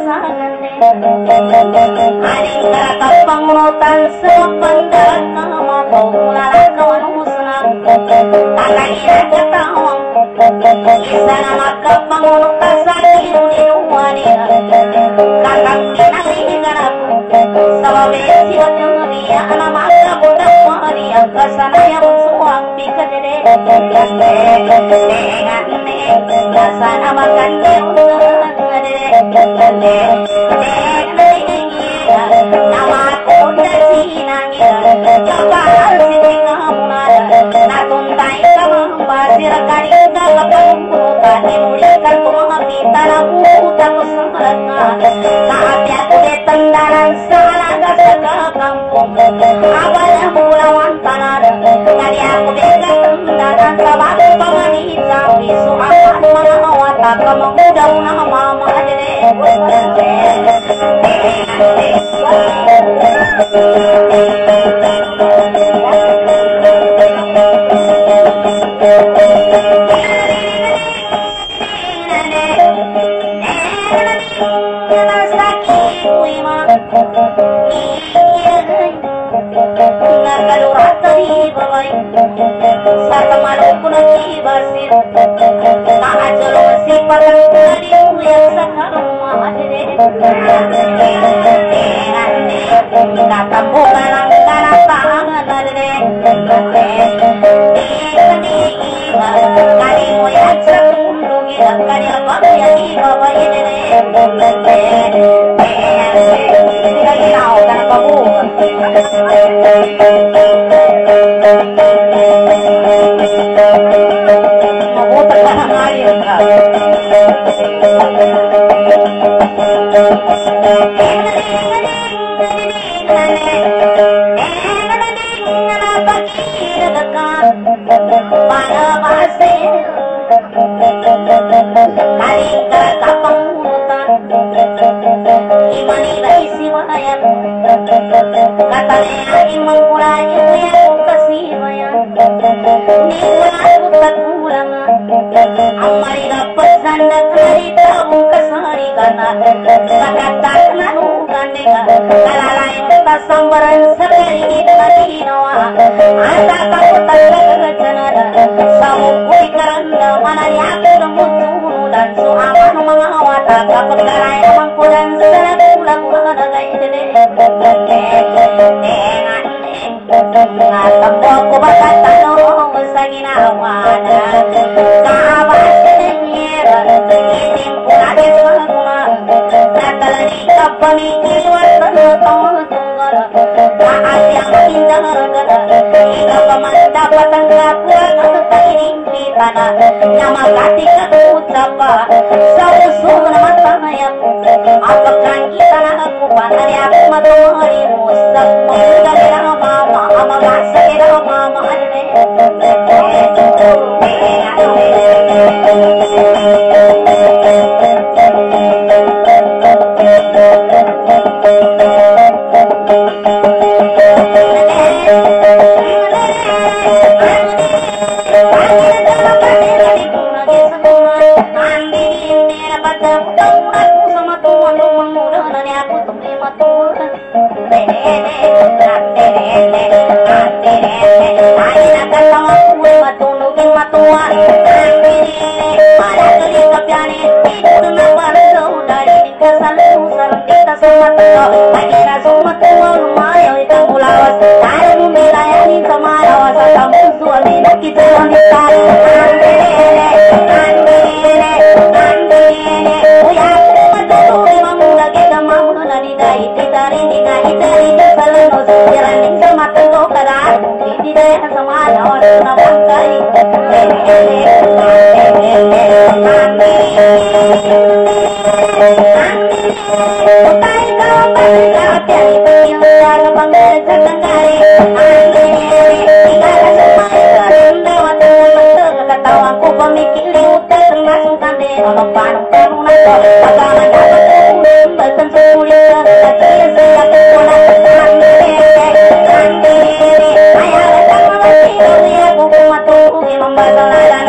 pasangan aning kata pengurutan sependak nama pula kawan musnah takira ketawang isa nama kepengurutan sakit di wani kakang dinali ganaku sababe siwa dia nama kabudak maria kasana yang suang bikadede dengan kasana makan nama aku dasinangnya kapal sini kamunada natuntai kamu pasir karing kapangkutan dimulikan kumapita aku taku semeranga saat aku detendaran salah gasaka kampung abah mulawan tanah tadi aku detendaran sabab pamanita bisu aman mengawata kemudah nama majene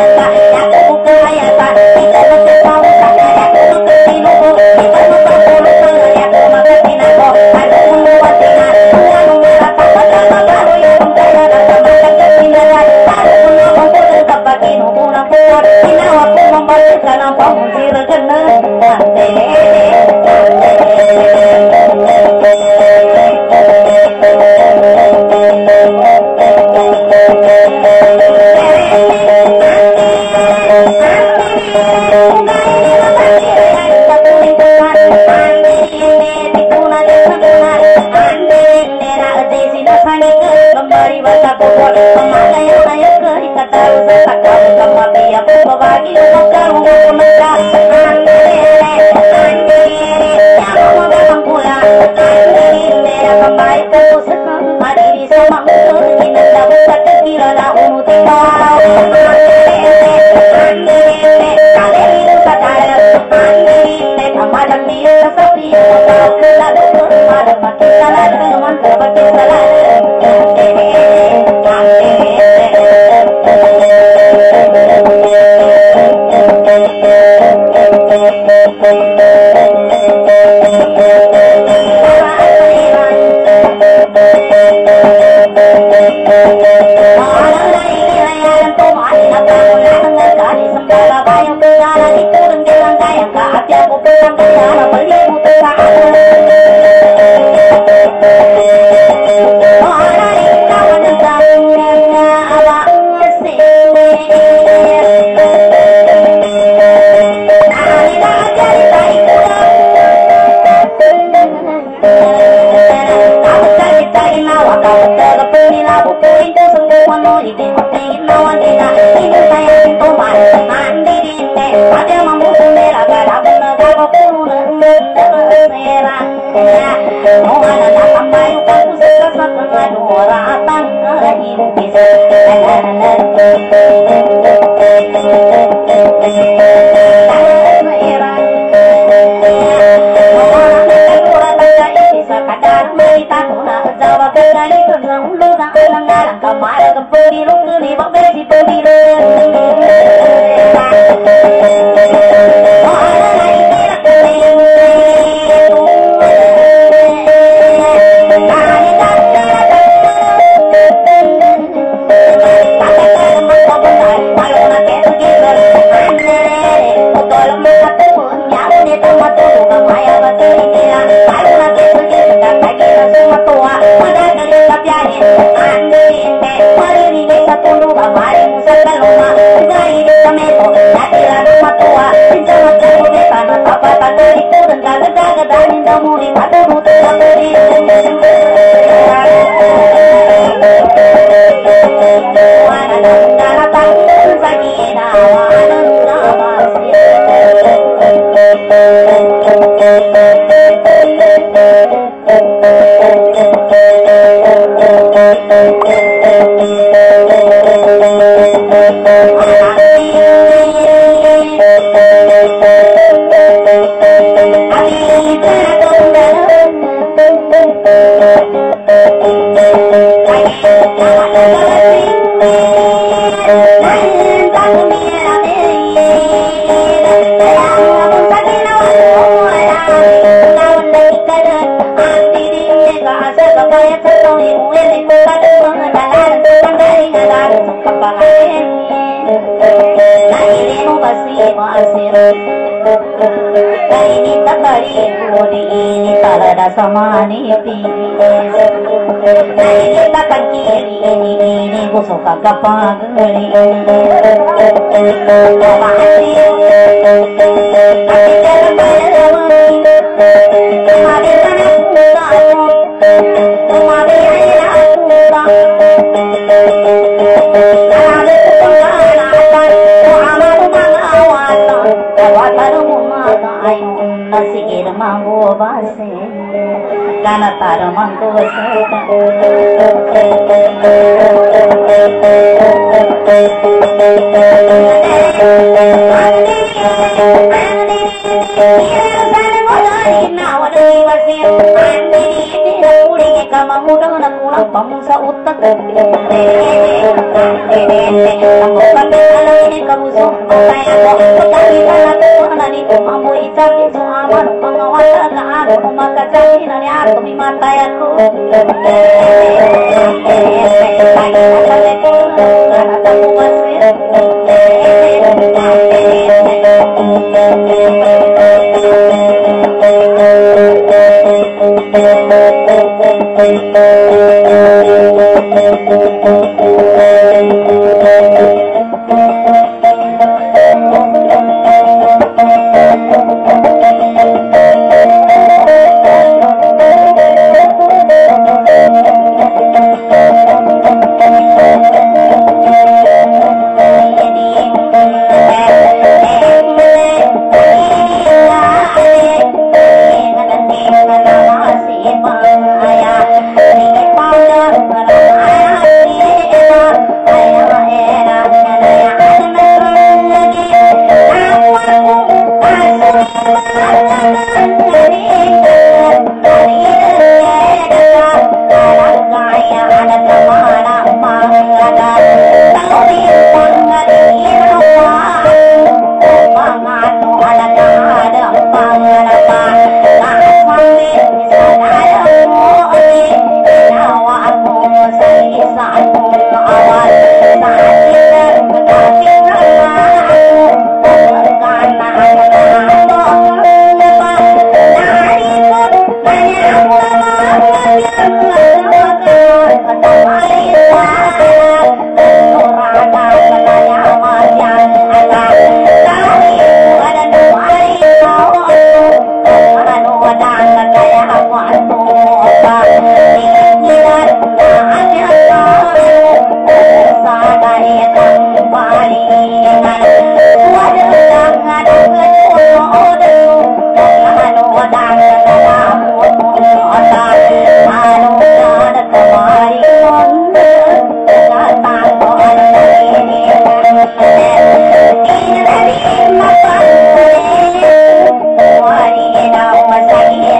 Aku Ayah,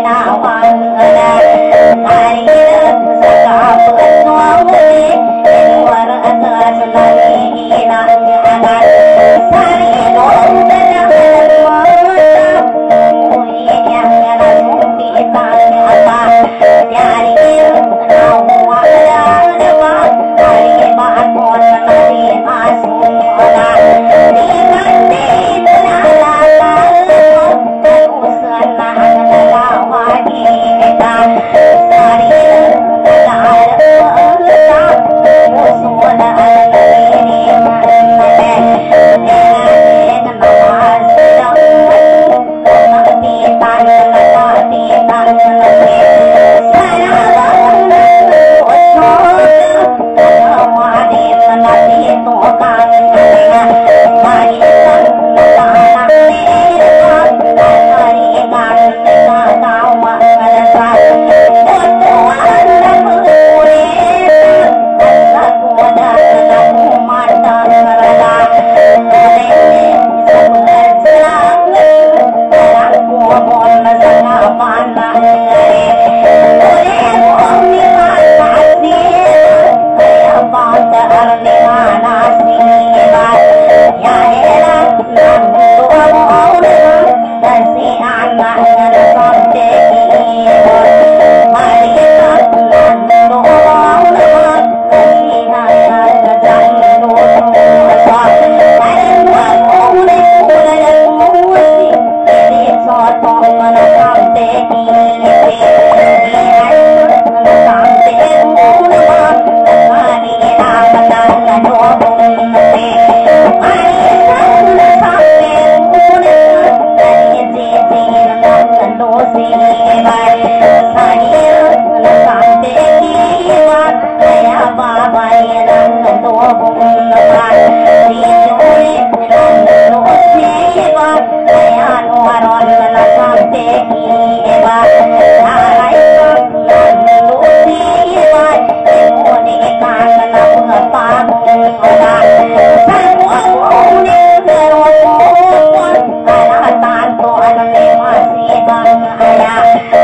Ayah